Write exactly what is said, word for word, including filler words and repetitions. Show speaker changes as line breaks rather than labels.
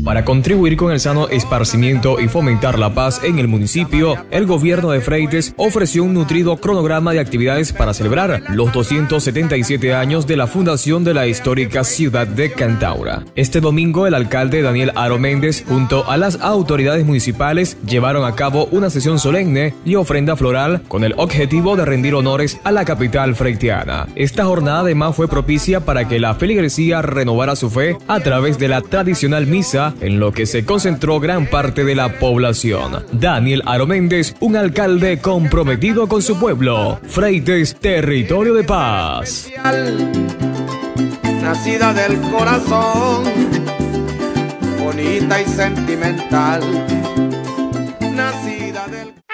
Para contribuir con el sano esparcimiento y fomentar la paz en el municipio, el gobierno de Freites ofreció un nutrido cronograma de actividades para celebrar los doscientos setenta y siete años de la fundación de la histórica ciudad de Cantaura. Este domingo, el alcalde Daniel Aro Méndez, junto a las autoridades municipales, llevaron a cabo una sesión solemne y ofrenda floral con el objetivo de rendir honores a la capital freitiana. Esta jornada además fue propicia para que la feligresía renovara su fe a través de la tradicional misa, en lo que se concentró gran parte de la población. Daniel Aro Méndez, un alcalde comprometido con su pueblo. Freites, territorio de paz.
Nacida del corazón, bonita y sentimental. Nacida del